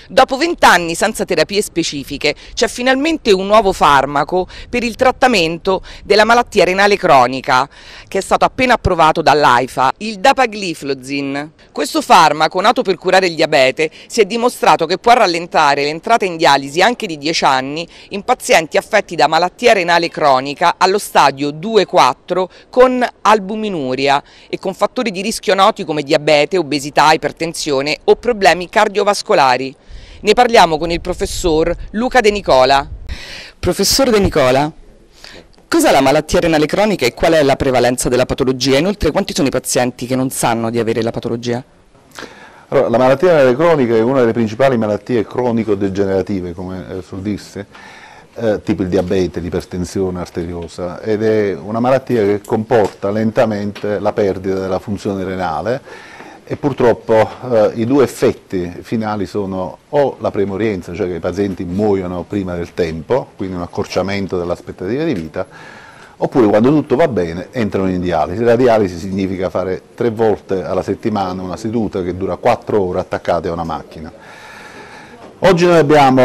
Dopo 20 anni senza terapie specifiche c'è finalmente un nuovo farmaco per il trattamento della malattia renale cronica che è stato appena approvato dall'AIFA, il dapagliflozin. Questo farmaco, nato per curare il diabete, si è dimostrato che può rallentare l'entrata in dialisi anche di 10 anni in pazienti affetti da malattia renale cronica allo stadio 2-4 con albuminuria e con fattori di rischio noti come diabete, obesità, ipertensione o problemi cardiovascolari. Ne parliamo con il professor Luca De Nicola. Professor De Nicola, cos'è la malattia renale cronica e qual è la prevalenza della patologia? Inoltre, quanti sono i pazienti che non sanno di avere la patologia? Allora, la malattia renale cronica è una delle principali malattie cronico-degenerative, come suol dirsi, tipo il diabete, l'ipertensione arteriosa, ed è una malattia che comporta lentamente la perdita della funzione renale e purtroppo i due effetti finali sono o la premorienza, cioè che i pazienti muoiono prima del tempo, quindi un accorciamento dell'aspettativa di vita, oppure quando tutto va bene entrano in dialisi. La dialisi significa fare 3 volte alla settimana una seduta che dura 4 ore attaccate a una macchina. Oggi noi abbiamo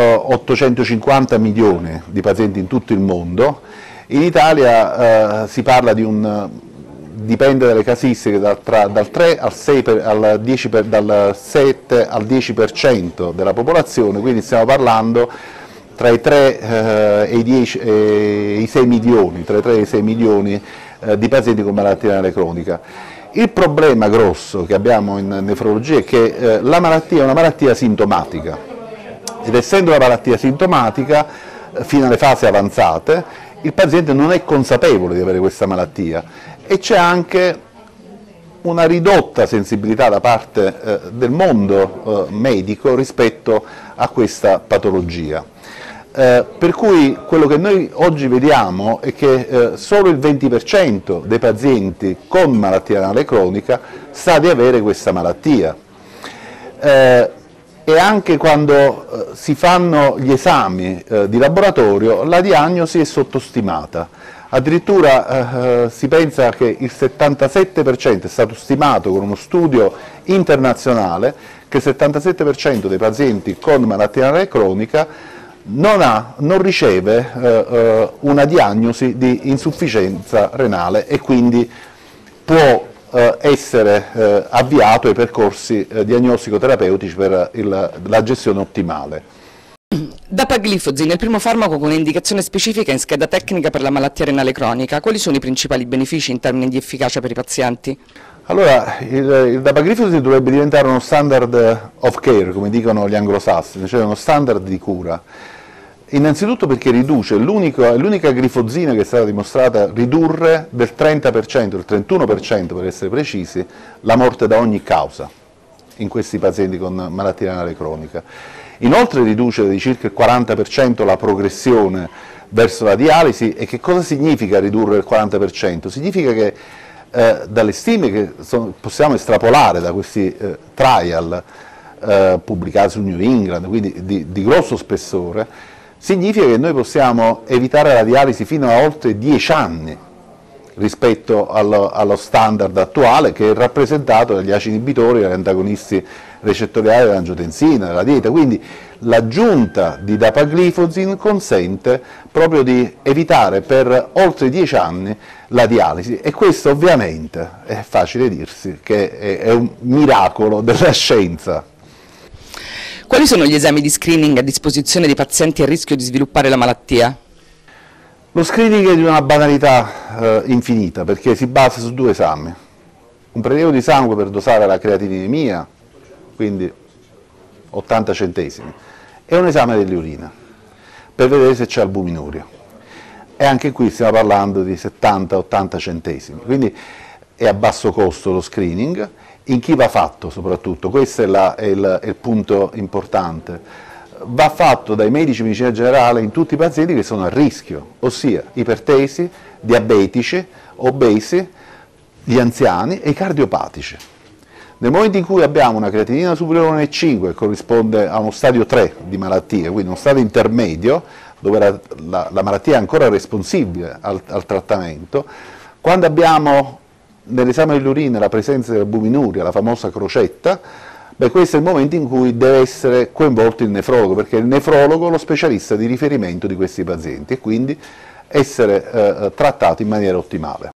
850 milioni di pazienti in tutto il mondo. In Italia si parla di dipende dalle casistiche, dal 3 al 6 al 10 dal 7 al 10% della popolazione, quindi stiamo parlando tra i 3 e i 6 milioni, tra i 3 e i 6 milioni di pazienti con malattia renale cronica. Il problema grosso che abbiamo in nefrologia è che la malattia è una malattia sintomatica ed essendo una malattia sintomatica fino alle fasi avanzate il paziente non è consapevole di avere questa malattia e c'è anche una ridotta sensibilità da parte del mondo medico rispetto a questa patologia. Per cui quello che noi oggi vediamo è che solo il 20% dei pazienti con malattia renale cronica sa di avere questa malattia e anche quando si fanno gli esami di laboratorio la diagnosi è sottostimata. Addirittura si pensa che il 77% è stato stimato con uno studio internazionale che il 77% dei pazienti con malattia renale cronica non riceve una diagnosi di insufficienza renale e quindi può essere avviato ai percorsi diagnostico-terapeutici per la gestione ottimale. Dapagliflozin è il primo farmaco con indicazione specifica in scheda tecnica per la malattia renale cronica. Quali sono i principali benefici in termini di efficacia per i pazienti? Allora, il dapagliflozin dovrebbe diventare uno standard of care, come dicono gli anglosassoni, cioè uno standard di cura. Innanzitutto perché riduce, è l'unica glifosina che è stata dimostrata ridurre del 30%, del 31% per essere precisi, la morte da ogni causa in questi pazienti con malattia renale cronica. Inoltre riduce di circa il 40% la progressione verso la dialisi. E che cosa significa ridurre il 40%? Significa che dalle stime che possiamo estrapolare da questi trial pubblicati su New England, quindi di grosso spessore, significa che noi possiamo evitare la dialisi fino a oltre 10 anni rispetto allo standard attuale che è rappresentato dagli ACE inibitori, dagli antagonisti recettoriali dell'angiotensina, della dieta. Quindi l'aggiunta di dapagliflozin consente proprio di evitare per oltre 10 anni la dialisi e questo ovviamente è facile dirsi che è un miracolo della scienza. Quali sono gli esami di screening a disposizione dei pazienti a rischio di sviluppare la malattia? Lo screening è di una banalità infinita perché si basa su 2 esami. Un prelievo di sangue per dosare la creatininemia, quindi 80 centesimi, e un esame dell'urina per vedere se c'è albuminuria. E anche qui stiamo parlando di 70-80 centesimi, quindi è a basso costo lo screening. In chi va fatto soprattutto? Questo è il punto importante. Va fatto dai medici di medicina generale in tutti i pazienti che sono a rischio, ossia ipertesi, diabetici, obesi, gli anziani e i cardiopatici. Nel momento in cui abbiamo una creatinina superiore a 1,5 che corrisponde a uno stadio 3 di malattia, quindi uno stadio intermedio, dove la malattia è ancora responsibile al trattamento, quando abbiamo nell'esame dell'urina la presenza dell'albuminuria, la famosa crocetta, Beh, questo è il momento in cui deve essere coinvolto il nefrologo, perché è il nefrologo lo specialista di riferimento di questi pazienti e quindi essere trattato in maniera ottimale.